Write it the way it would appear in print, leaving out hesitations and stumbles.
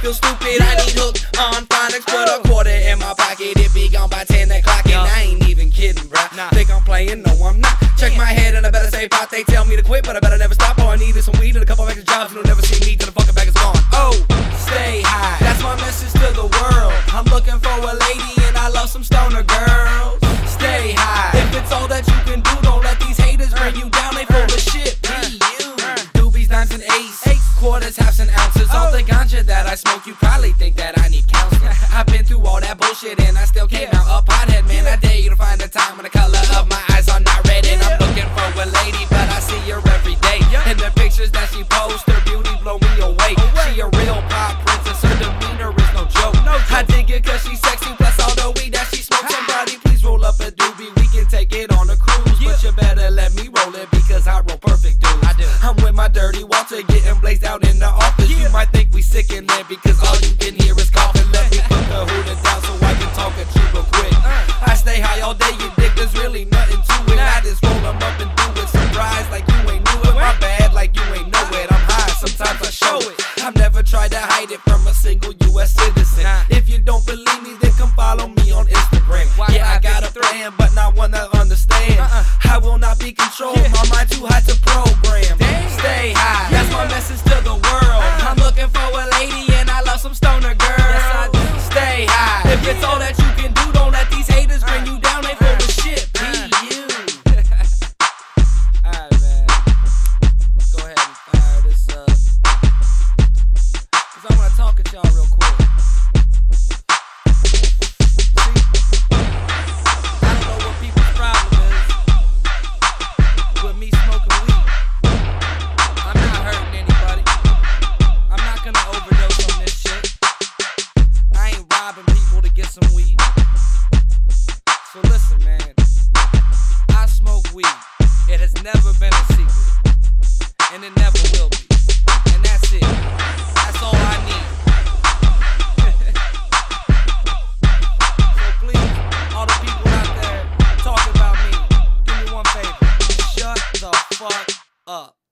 feel stupid. I need hooked on phonics, put a quarter in my pocket. It be gone by 10 o'clock, and I ain't even kidding, bruh. Think I'm playing? No, I'm not. Check my head and I better say pot. They tell me to quit, but I better never stop. All I need is some weed and a couple extra jobs. You'll never see me till the fucking bag is gone. Oh, stay high. That's my message to the world. I'm looking for a lady and I love some stoner girls. Stay high. If it's all that you can do, don't let these haters bring you down. They full of shit. Doobies, dimes, and eights, quarters, halves, and ounces. All the ganja that I smoke, you probably think that I need counseling. I've been through all that bullshit and I still came out a pothead, man. I dare you to find the time when the color of my eyes are not red. And I'm looking for a lady, but I see her every day. And the pictures that she posts, her beauty blow me away. She a real pop princess, her demeanor is no joke. I dig it cause she's sexy, plus all the weed that she smokes. Somebody please roll up a doobie, we can take it on a cruise. But you better let me roll it because I roll perfect, dude. I'm with my dirty Walter, getting blazed out in the office. You might think we sick in there because all you can hear is coughing. Let me put the hooter down so I can talk at you real quick. I stay high all day, you dig, there's really nothing to it. I just roll them up and do it. Surprise like you ain't knew it. My bad like you ain't know it. I'm high, sometimes I show it. I've never tried to hide it from a single U.S. citizen. If you don't believe me, then come follow me on Instagram. Yeah, I got a plan, but not one to understand. I will not be controlled, my mind too hot to program. Stay high, that's my message to the world. I'm looking for a lady and I love some stoner girls. Stay high, if it's all that you can do, don't let these haters bring you down. They full of shit, be you. Alright, man, go ahead and fire this up, cause I wanna talk at y'all real quick. Some weed. So listen, man, I smoke weed. It has never been a secret, and it never will be. And that's it. That's all I need. So please, all the people out there talking about me, do me one favor. Shut the fuck up.